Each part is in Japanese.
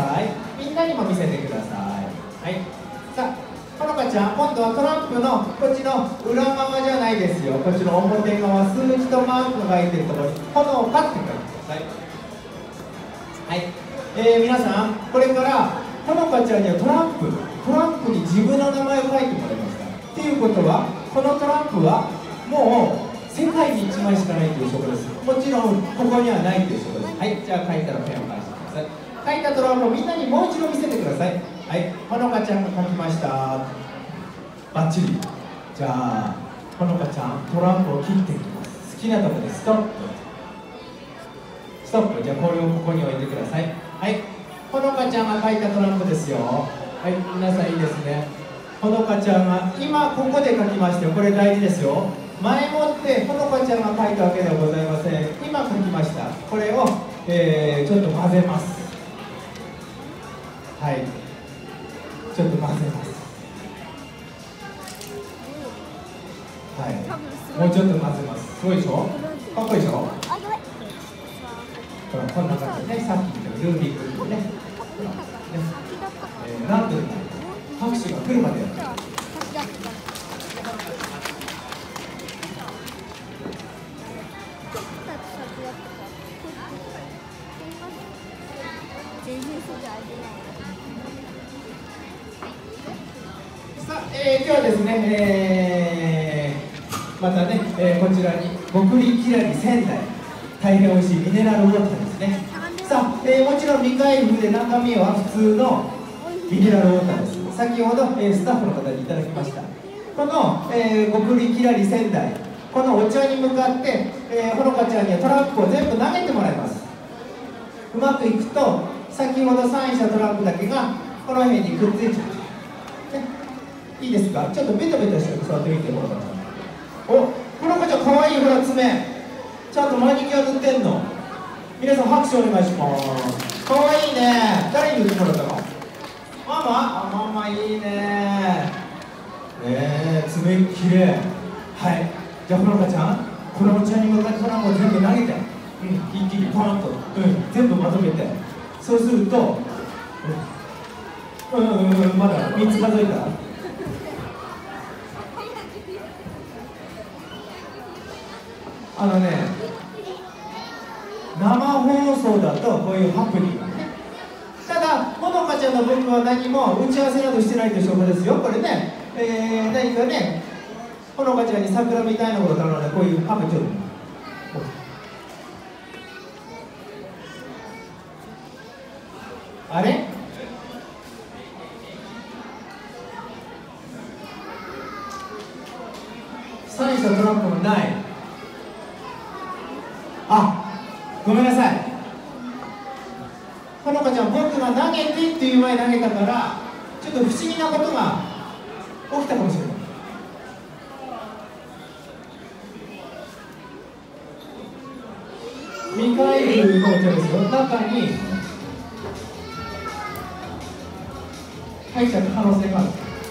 さい。みんなにも見せてください。はい。さあ、ほのかちゃん、今度はトランプのこっちの裏側じゃないですよ。こっちの表側、数字とマークが入ってるところに炎をパッて書いてください。はい。皆さん、これからほのかちゃんにはトランプに自分の名前を書いてもらいました。っていうことは、このトランプはもう世界に1枚しかないという証拠です。もちろんここにはないという証拠です。はい、じゃあ書いたらペンを返してください。書いたトランプをみんなにもう一度見せてください。はい、ほのかちゃんが書きました。バッチリ。じゃあほのかちゃん、トランプを切っていきます。好きなところでストップ。ストップ。じゃあこれをここに置いてください。はい、ほのかちゃんが書いたトランプですよ。はい、皆さんいいですね。ほのかちゃんが今ここで書きましたよ。これ大事ですよ。前もってほのかちゃんが書いたわけではございません。今書きました。これを、ちょっと混ぜます。はい、ちょっと混ぜます。はい、もうちょっと混ぜます。すごいでしょ、かっこいいでしょ。ほら、こんな感じでね、さっきのルービックキューブね、なんと拍手が来るまでやる。さあ、今日はですね、またね、こちらに極利きらり仙台、大変美味しいミネラルウォーターですね。さあ、もちろん未開封で中身は普通のミネラルウォーターです。先ほど、スタッフの方にいただきました。この、極利きらり仙台、このお茶に向かって、ほのかちゃんにはトランプを全部投げてもらいます。うまくいくと先ほどサインしたトランプだけがこの辺にくっついちゃう、ね、いいですか。ちょっとベタベタして座ってみて。ほのかちゃん、お、ほのかちゃんかわいい。ほら、爪ちゃんとマニキュア塗ってんの。皆さん拍手お願いします。かわいいね。誰に塗ってもらったの。ママ。ママいいね。爪きれい。はい、じゃあほのかちゃん、このお茶に向かってトランプを全部投げて、一気にポンと、全部まとめて、そうすると、まだ3つ数えた。生放送だとこういうハプニングがね。ただほのかちゃんの分は何も打ち合わせなどしてないという証拠ですよ。これね、何かね、ほのかちゃんに桜みたいなことからね、こういうハプニング、あれサインしたトランプもない。あ、ごめんなさい。ほのかちゃん、僕が投げてっていう前に投げたからちょっと不思議なことが起きたかもしれない。未開封のお茶ですよ。中に入っちゃった可能性がある。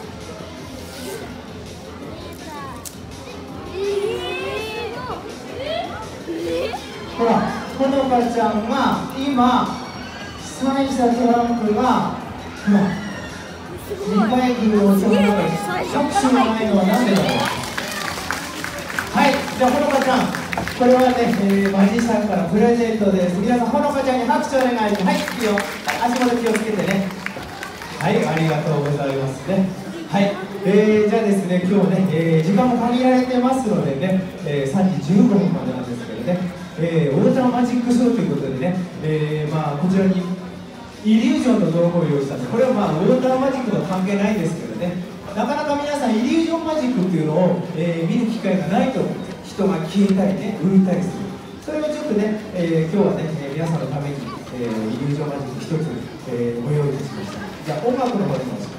ほら、ほのかちゃんが今サインしたトランプが、ほら、未開封のお茶の中に拍手がないのは何でだろう。はい、じゃあほのかちゃん、これはね、マジシャンからプレゼントです。皆さん、ほのかちゃんに拍手お願いします。はい、いいよ。足元気をつけてね。はい、ありがとうございますね。はい、じゃあですね、今日ね、時間も限られてますのでね、3時15分までなんですけどね、ウォーターマジックショーということでね、こちらにイリュージョンの道具を用意したんで、これはウォーターマジックと関係ないんですけどね、なかなか皆さんイリュージョンマジックっていうのを、見る機会がないと思うんです。人が消えたりね、浮いたりする。それをちょっとね、今日はね、皆さんのために、イリュージョンマジック一つ、ご用意いたしました。じゃあ音楽の方でも